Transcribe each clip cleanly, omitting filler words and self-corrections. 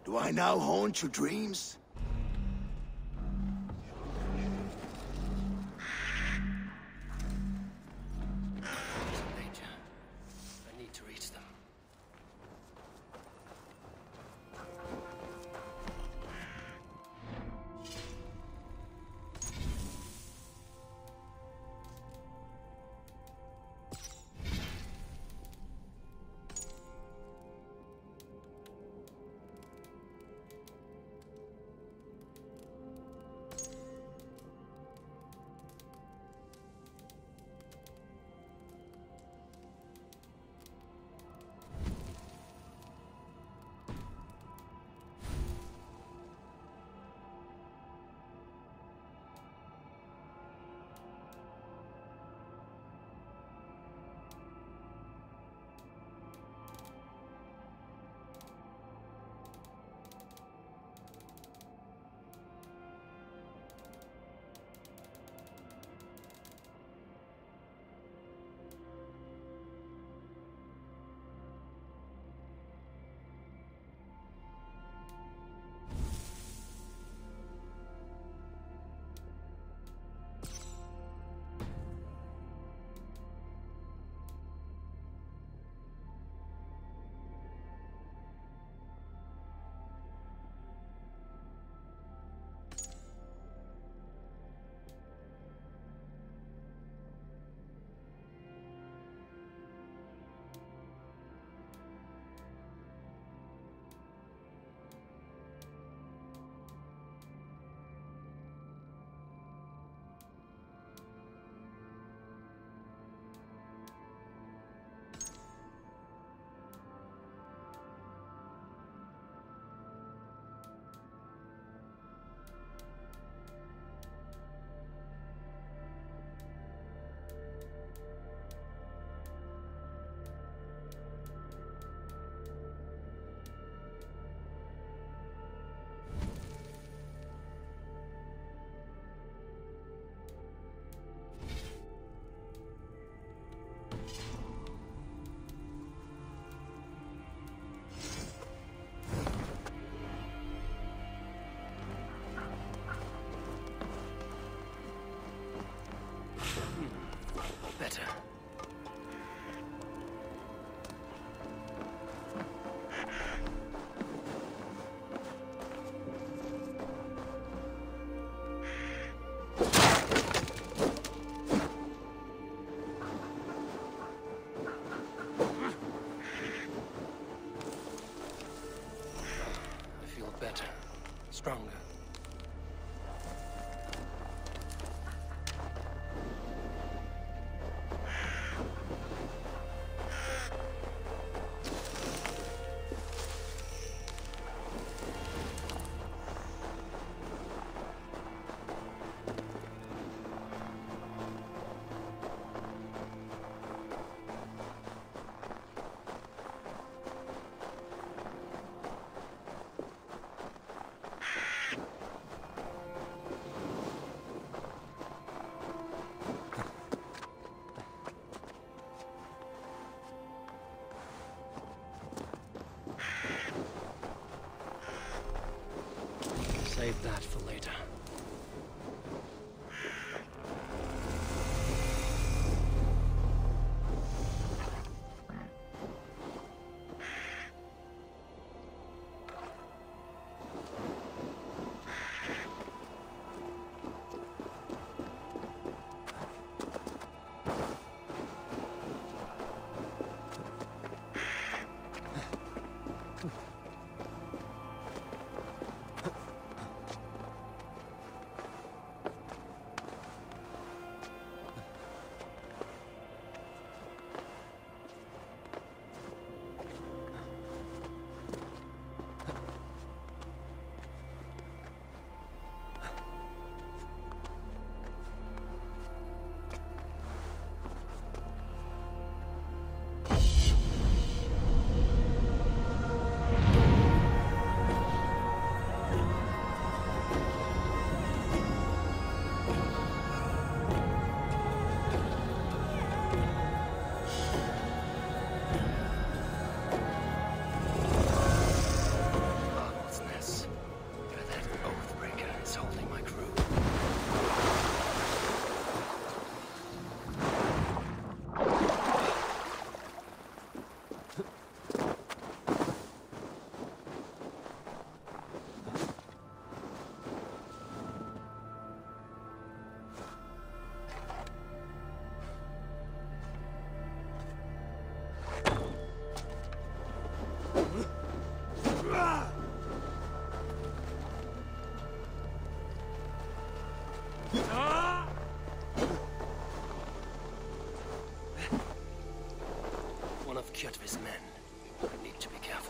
Do I now haunt your dreams? Danger. I need to reach them. Better. I feel better. Stronger. Save that for later. One of Kjotve's men. I need to be careful.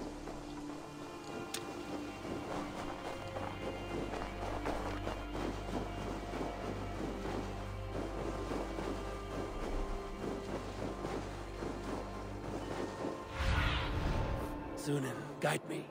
Sunan, guide me.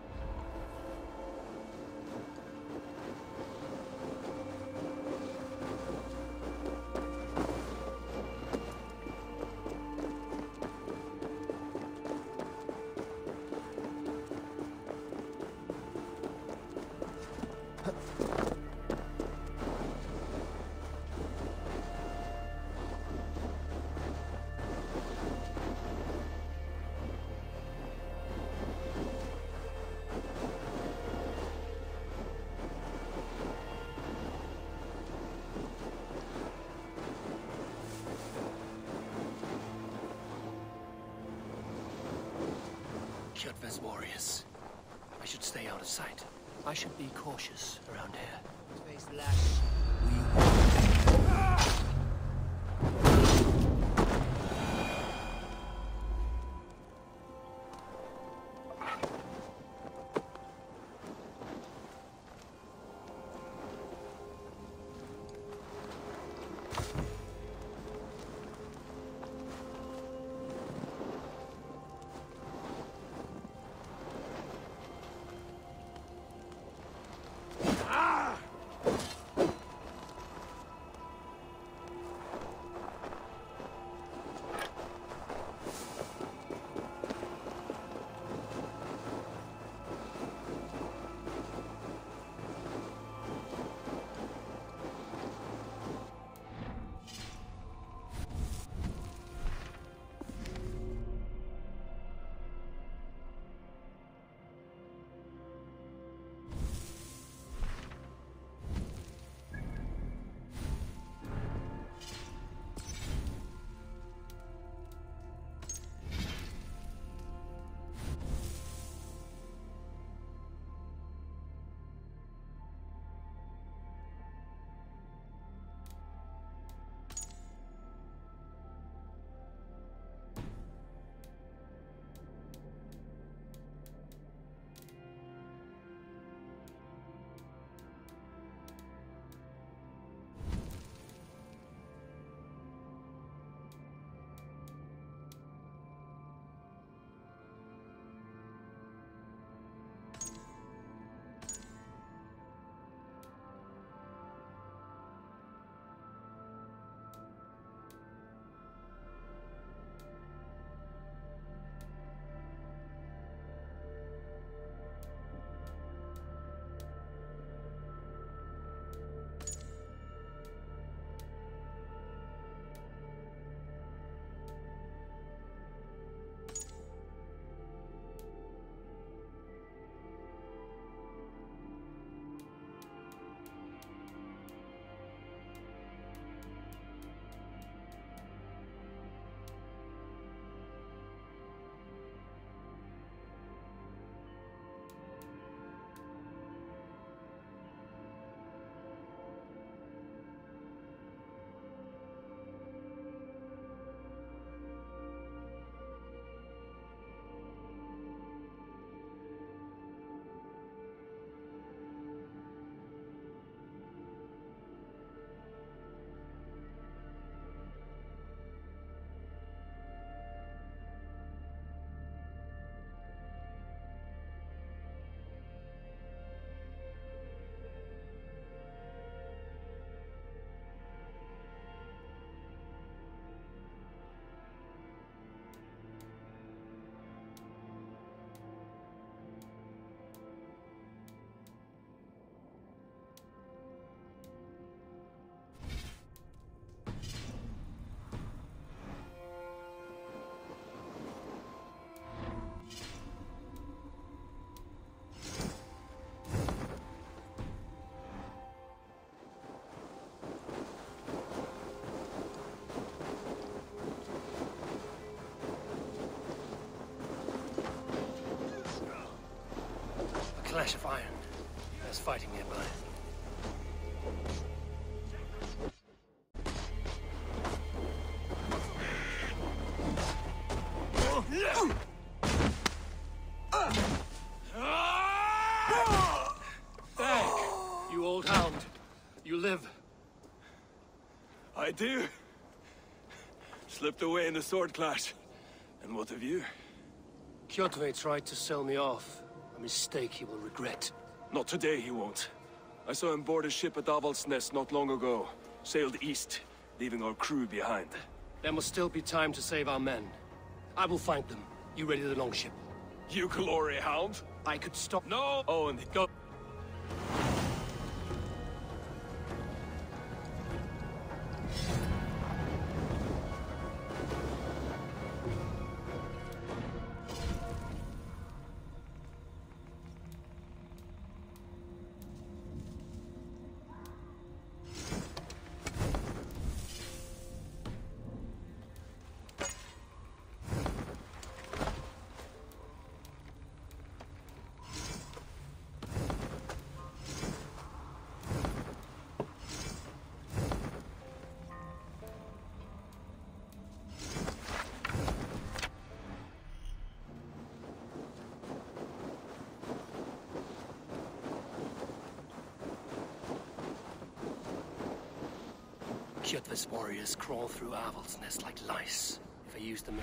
Kjotve's warriors. I should stay out of sight. I should be cautious around here. Face lash. Clash of iron. There's fighting nearby. I do. Slipped away in the sword clash. And what of you? Kjotve tried to sell me off. A mistake he will regret. Not today, he won't. I saw him board a ship at Avaldsnes not long ago. Sailed east, leaving our crew behind. There must still be time to save our men. I will find them. You ready the longship? You glory hound? I could stop. No! Oh, and go. Kjotve's warriors crawl through Avaldsnes like lice. If I use them in...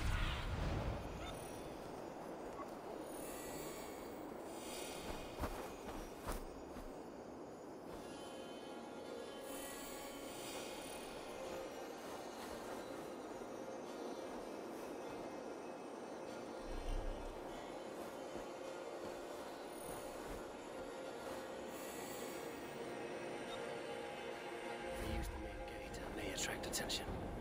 attract attention.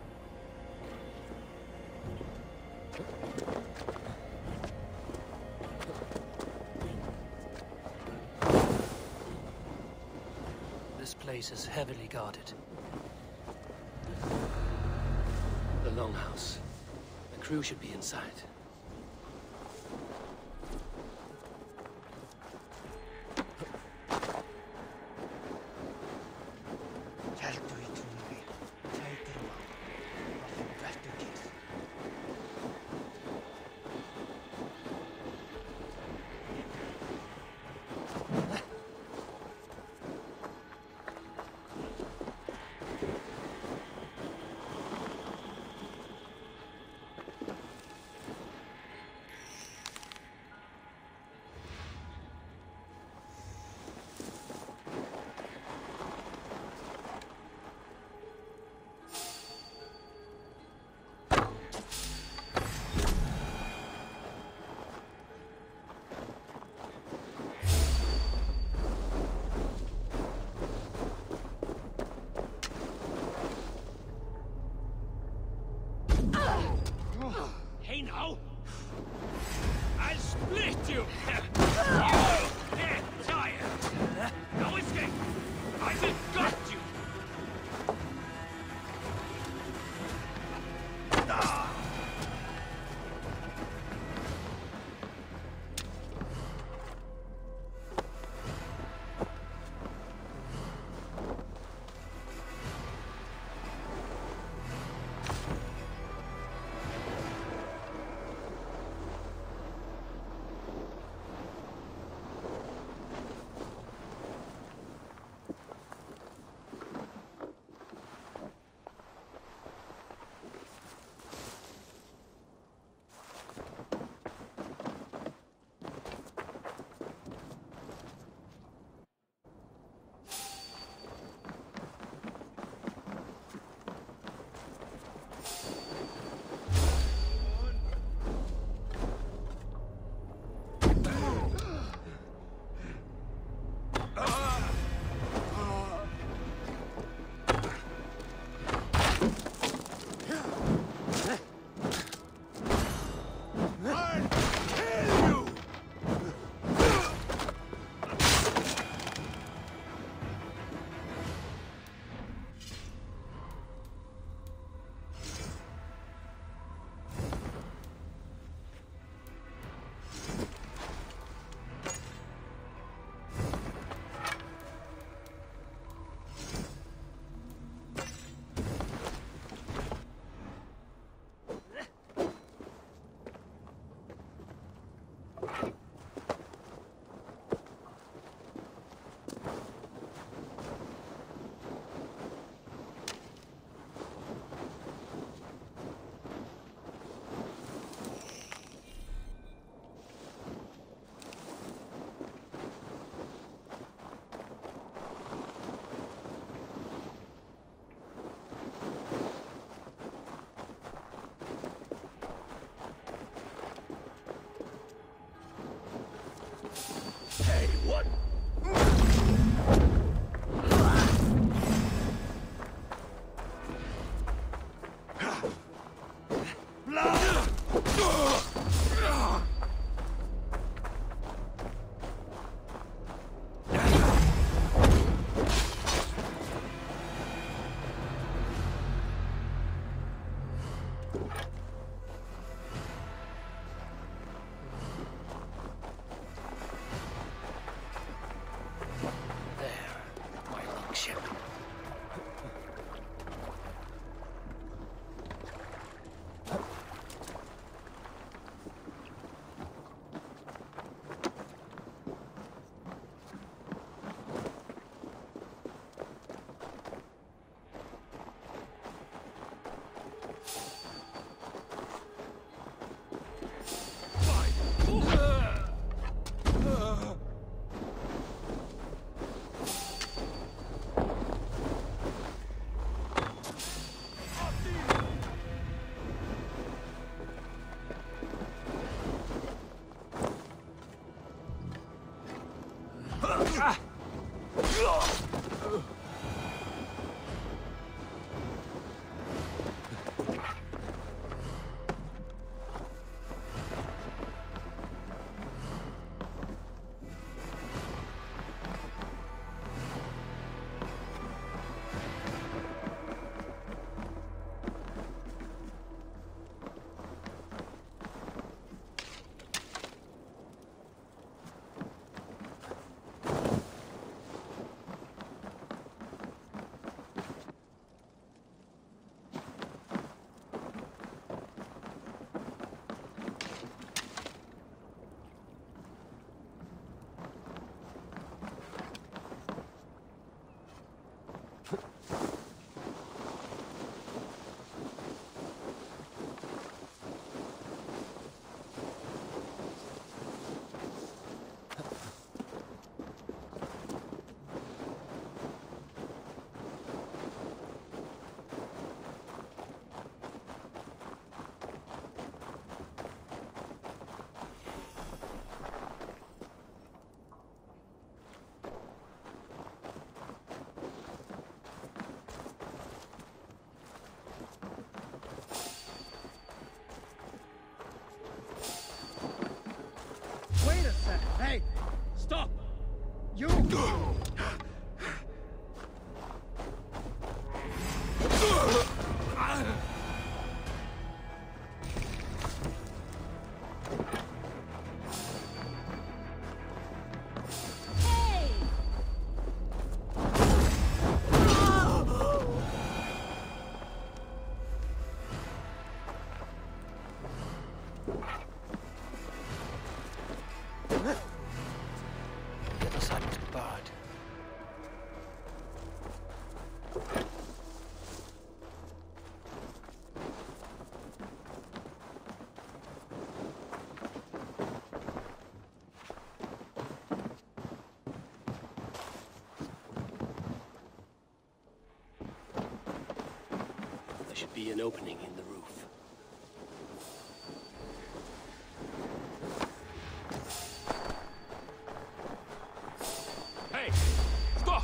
This place is heavily guarded. The longhouse. The crew should be inside. Wait a second. Hey! Stop! You! The other side must be barred. There should be an opening in the roof. Hey! Stop!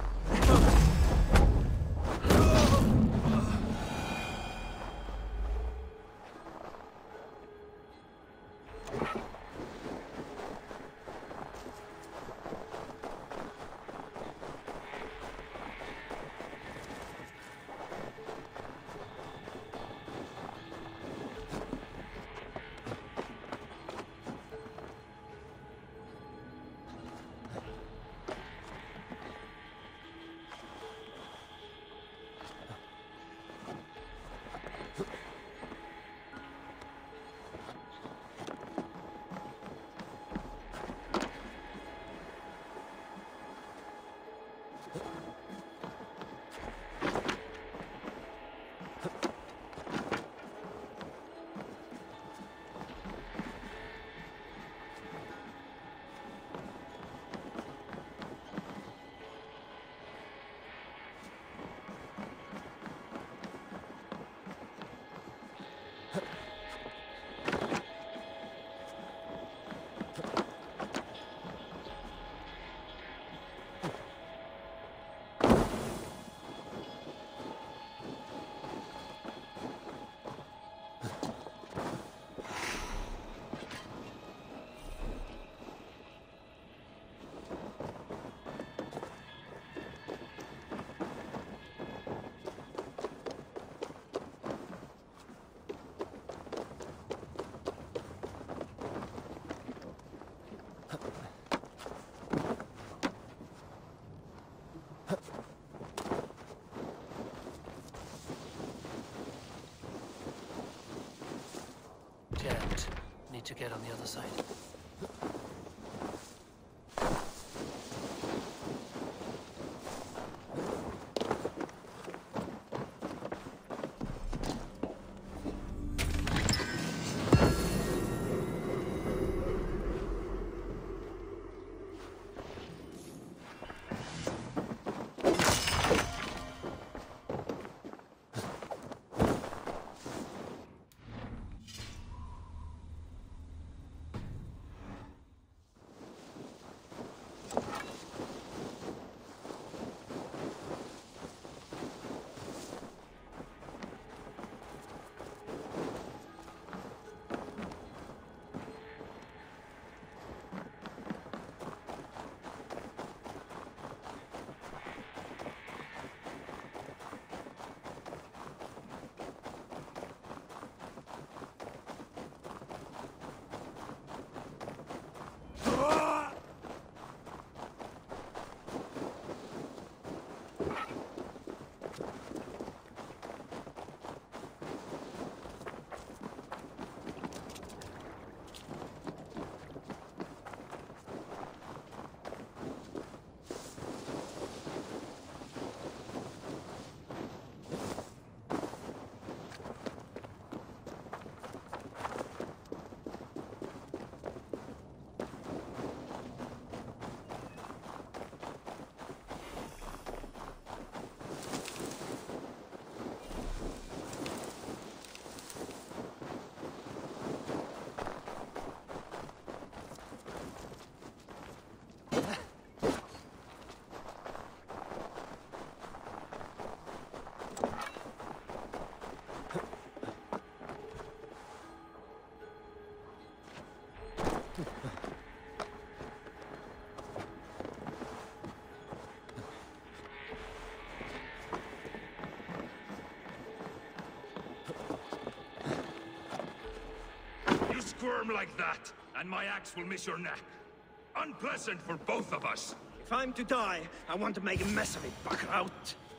Jammed. Need to get on the other side. squirm like that, and my axe will miss your neck. Unpleasant for both of us. If I'm to die, I want to make a mess of it, Buckraut.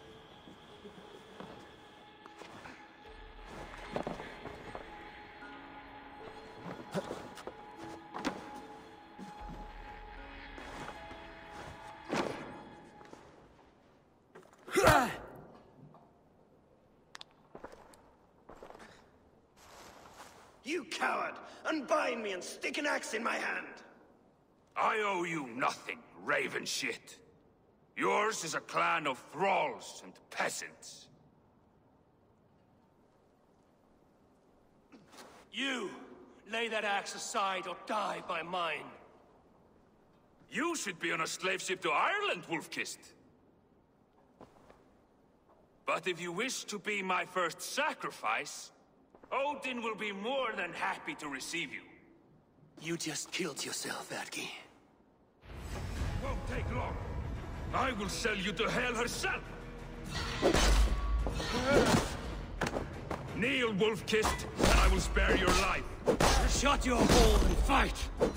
You coward! Unbind me and stick an axe in my hand! I owe you nothing, raven shit. Yours is a clan of thralls and peasants. You! Lay that axe aside or die by mine. You should be on a slave ship to Ireland, Wolf-Kissed. But if you wish to be my first sacrifice, Odin will be more than happy to receive you. You just killed yourself, Atki. Won't take long. I will sell you to Hel herself! Kneel, Wolf-Kissed, and I will spare your life. Shut your hole and fight!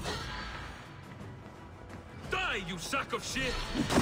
Die, you sack of shit!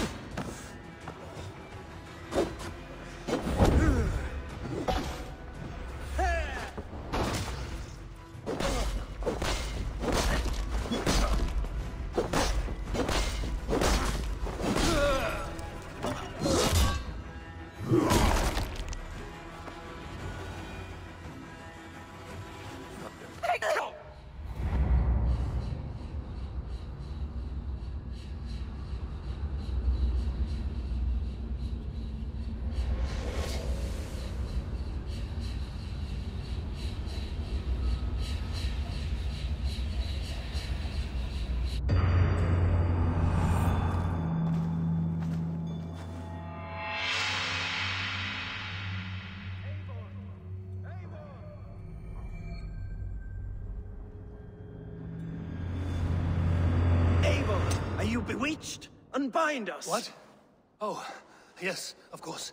Are you bewitched? Unbind us! What? Oh, yes, of course.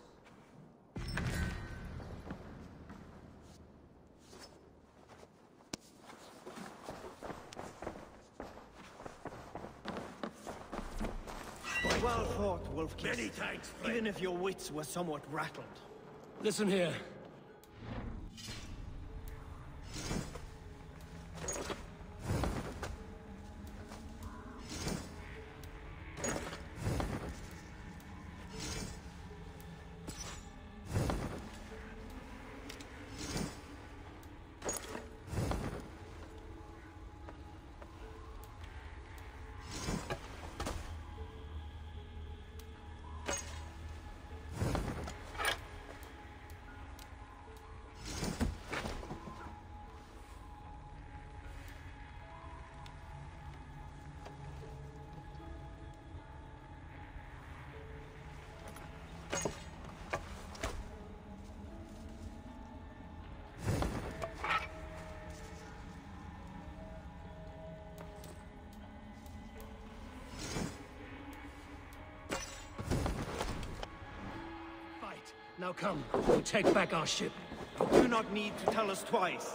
Well fought, Wolf-Kissed. Many thanks, friend. Even if your wits were somewhat rattled. Listen here. Now come, we'll take back our ship. You do not need to tell us twice.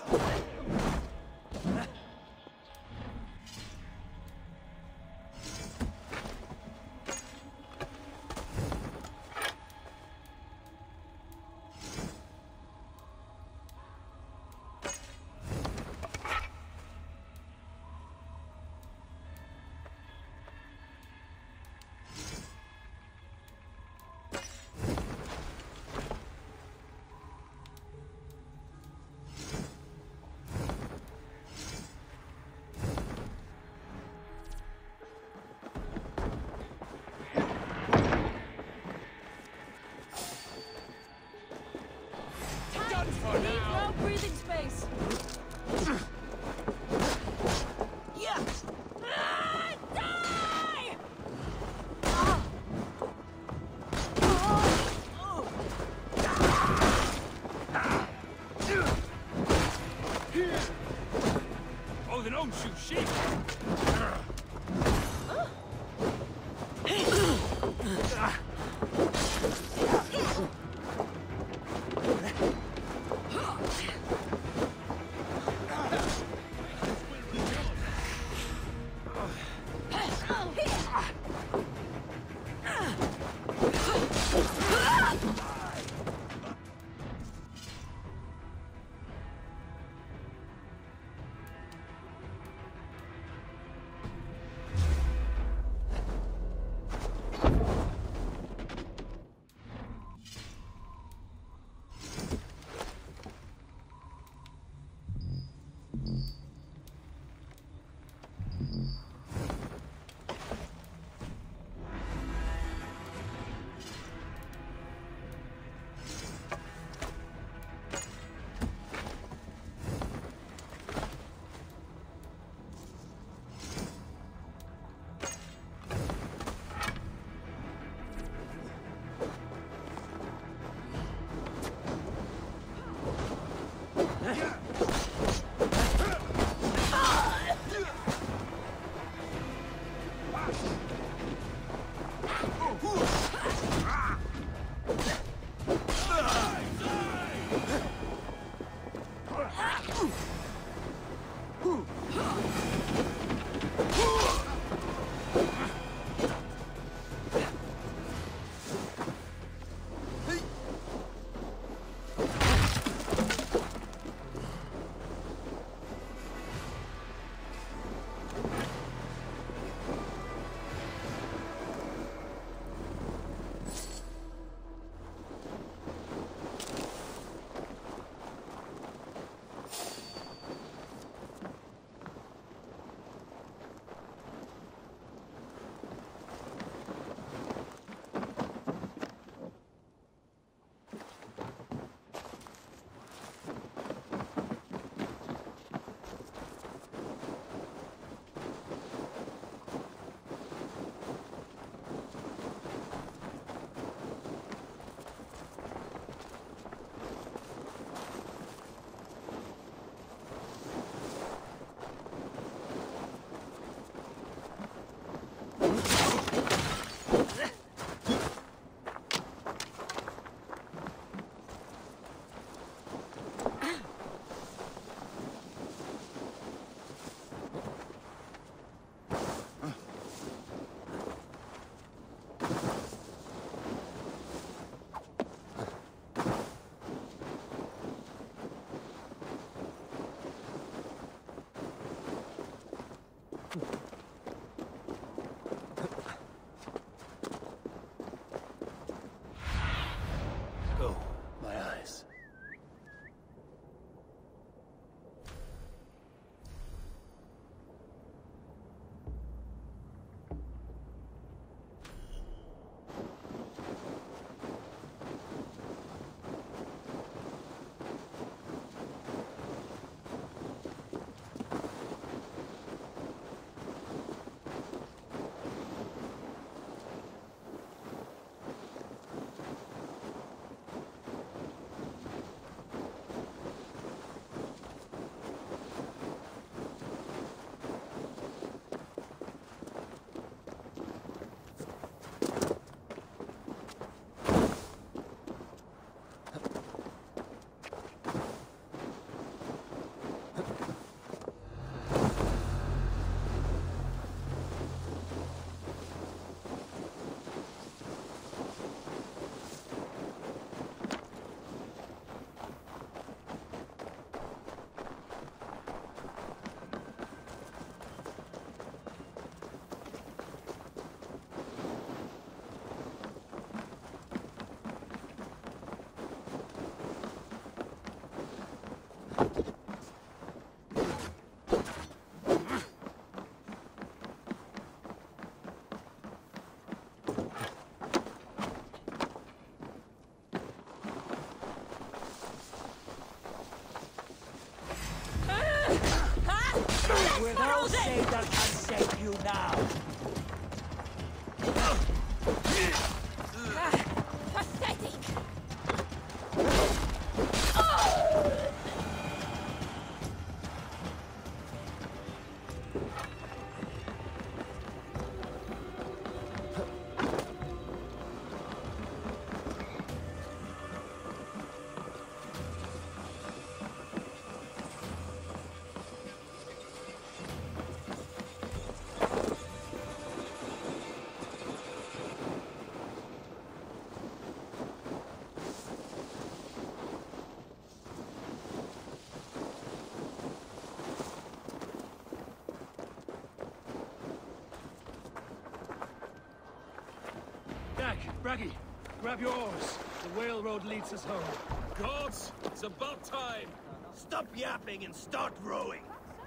Braggy, grab your oars. The whale road leads us home. Gods, it's about time! Stop yapping and start rowing!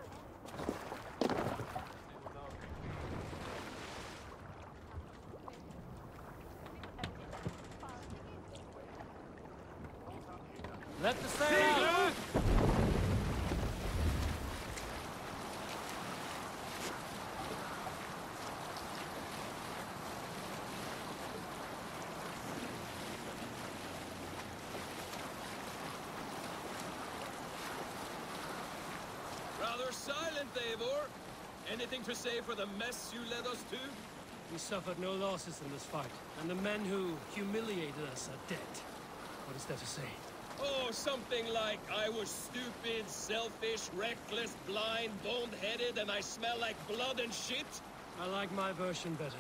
Let the sail out! Rather silent, Eivor. Anything to say for the mess you led us to? We suffered no losses in this fight, and the men who humiliated us are dead. What is there to say? Oh, something like, I was stupid, selfish, reckless, blind, bone-headed, and I smell like blood and shit? I like my version better.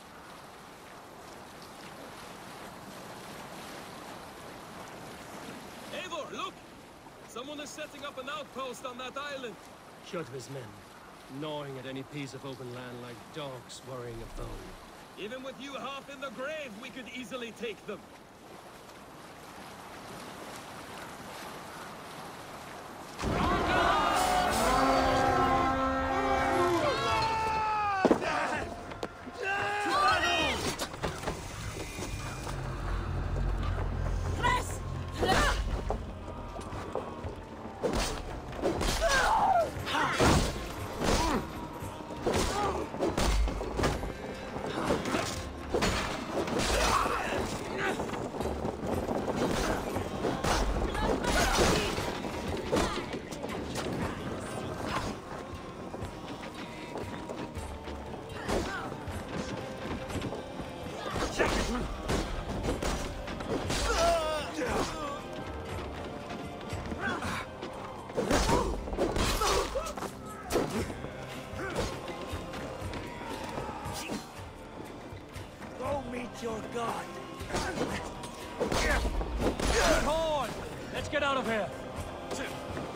Eivor, look! Someone is setting up an outpost on that island. Kjotve's men, gnawing at any piece of open land like dogs worrying a bone. Even with you half in the grave, we could easily take them. Go meet your god! Good horn! Let's get out of here!